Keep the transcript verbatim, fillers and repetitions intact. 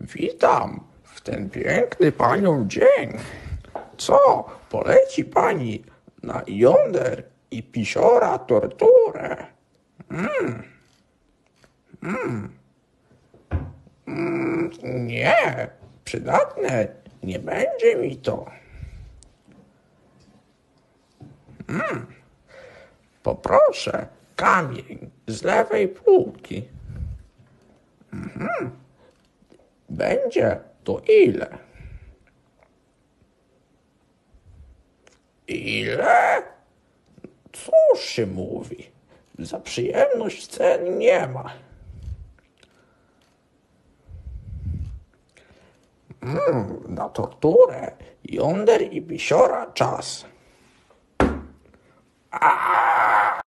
Witam w ten piękny panią dzień. Co poleci pani na jąder i pisiora torturę? Mm. Mm. Mm, nie, przydatne nie będzie mi to. Mm. Poproszę kamień z lewej półki. Mhm. Będzie to ile? Ile? Cóż się mówi? Za przyjemność cen nie ma. Mm, na torturę jąder i pisiora czas. A!